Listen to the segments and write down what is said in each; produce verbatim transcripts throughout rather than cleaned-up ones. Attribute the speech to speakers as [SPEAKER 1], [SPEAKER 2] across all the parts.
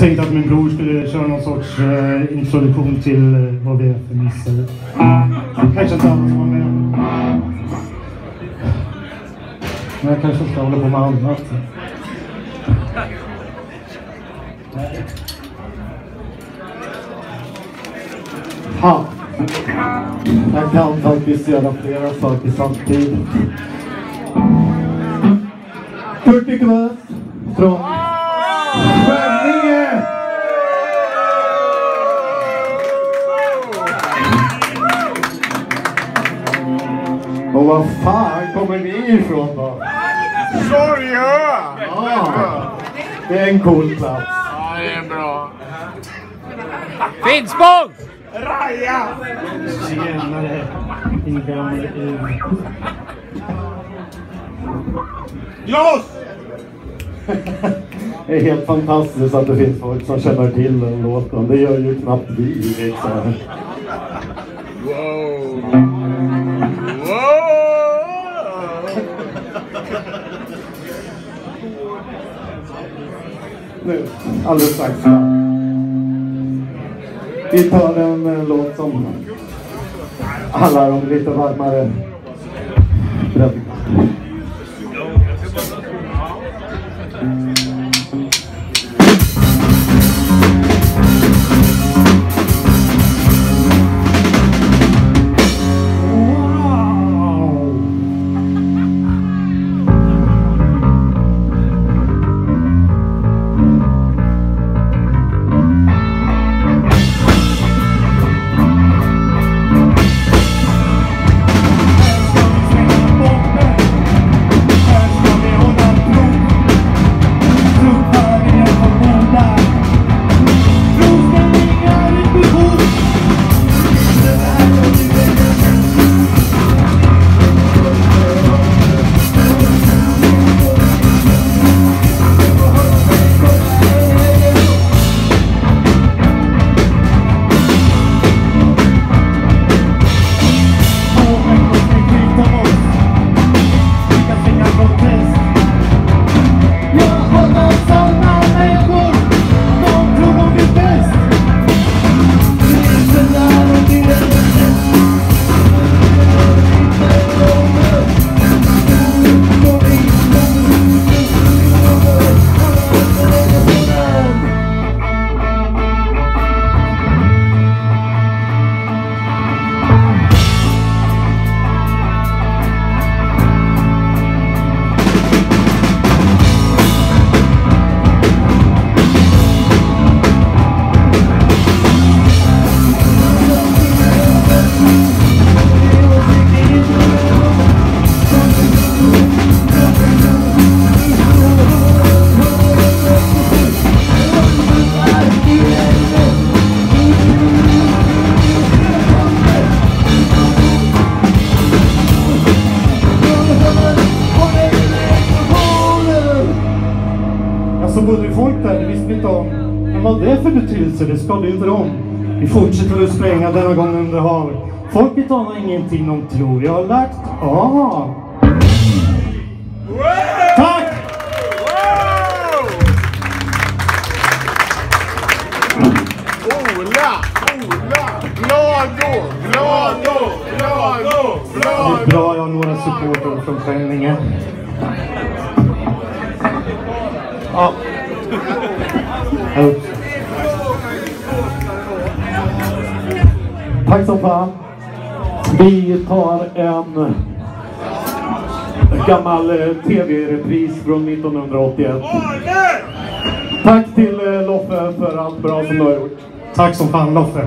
[SPEAKER 1] tänkte att min bror skulle köra någon sorts eh, introduktion till eh, vad vi är för missar. Kanske inte alla som var med. Men jag kanske ska hålla på med annat. Ja. Jag kan faktiskt göra flera saker samtidigt. Kurtig West från Skänninge! Och vad fan kommer ni ifrån då?
[SPEAKER 2] Sorja!
[SPEAKER 1] Ja, det är en cool plats.
[SPEAKER 2] Ja, det är bra.
[SPEAKER 3] Finspång!
[SPEAKER 2] Raja!
[SPEAKER 1] Tjenare, din gamla ur.
[SPEAKER 2] Glas!
[SPEAKER 1] Det är helt fantastiskt att det finns folk som känner till den låten. Det gör ju knappt vi liksom.
[SPEAKER 2] Wow! Wow!
[SPEAKER 1] Nu, alldeles strax. Vi tar en eh, låt som handlar om lite varmare bredd. Så bodde ju folk där, det visste vi inte om. Men vad det är för betydelse, det ska du inte om. Vi fortsätter att spränga denna gång under havet. Folket anar ingenting om tror. Jag har lagt... Aha! Tack!
[SPEAKER 2] Ola! Ola! Glado! Glado! Glado! Glado!
[SPEAKER 1] Det är bra, jag har några supporter från Skänninge. Ja. Tack så fan. Vi tar en gammal tv-repris från nittonhundraåttioett. Tack till Loffe för allt bra som du har gjort. Tack som fan, Loffe.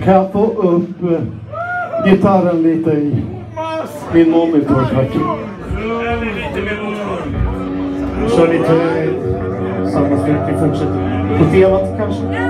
[SPEAKER 1] Kan jag få upp uh, gitarren lite i min monitor, tack. Kör lite uh, samma stycke, vi fortsätter på temat kanske.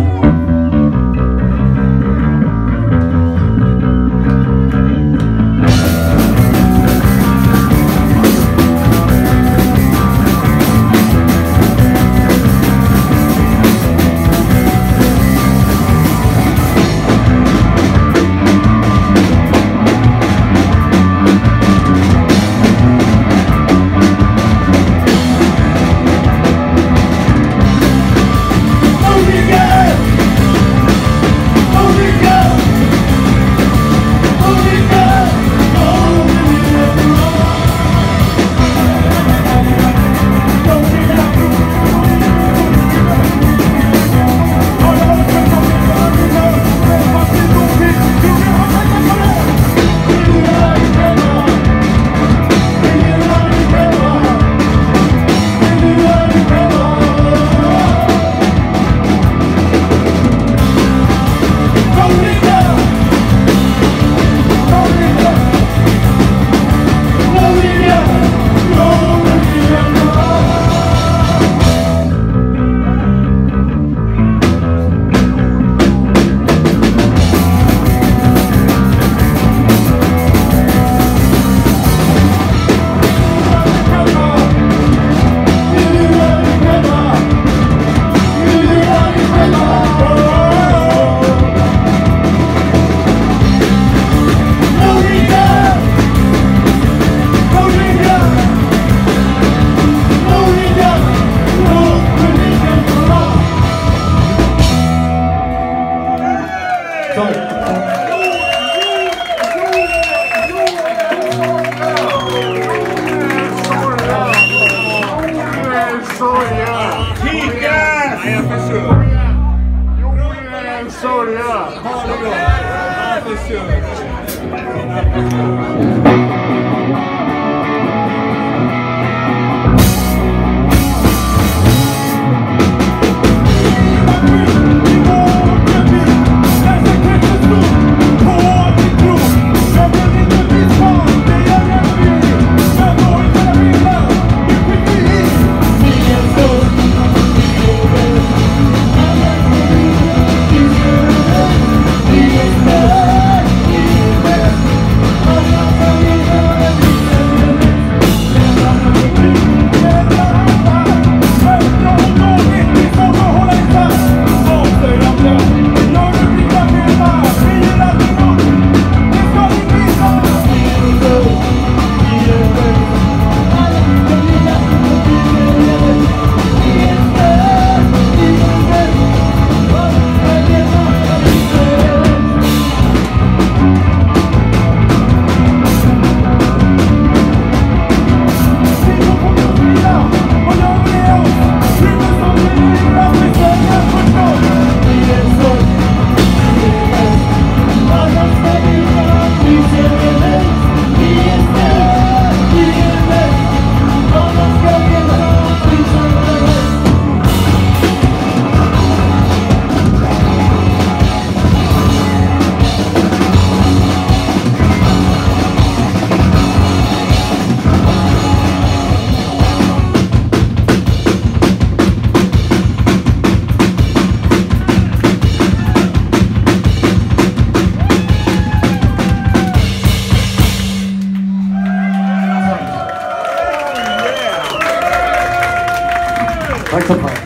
[SPEAKER 1] Tack så mycket.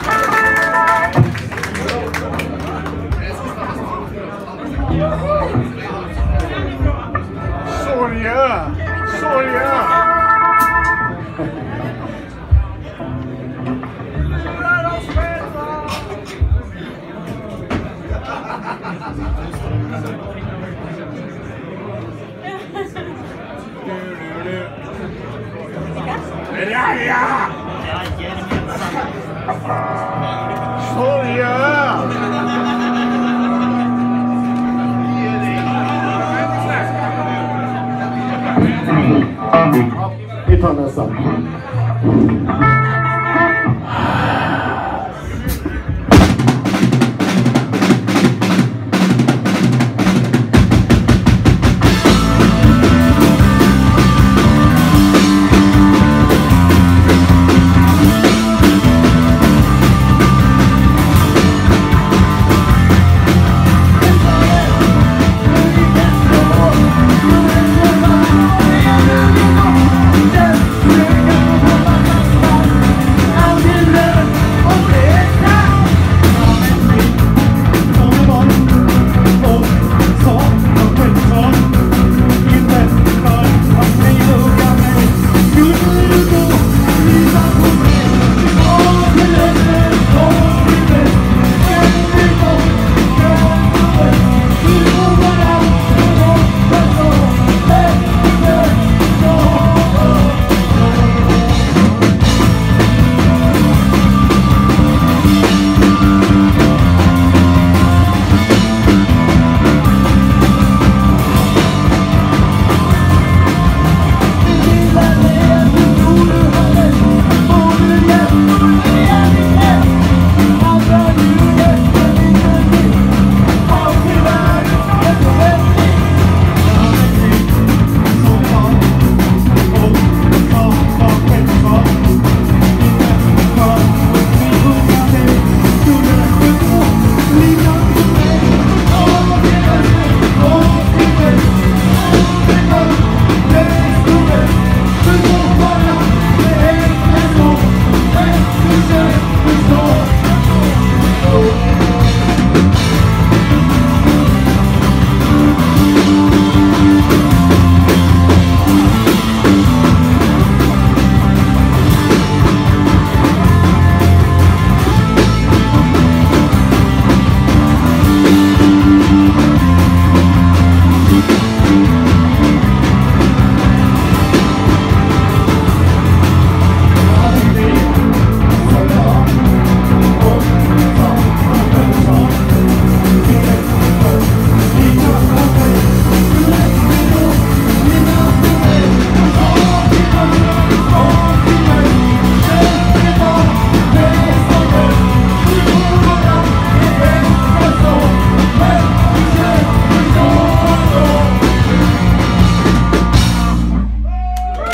[SPEAKER 2] Sorja! Sorja! Ja, ja! Sorja!
[SPEAKER 1] Vi tar nästa.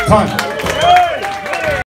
[SPEAKER 1] Tack.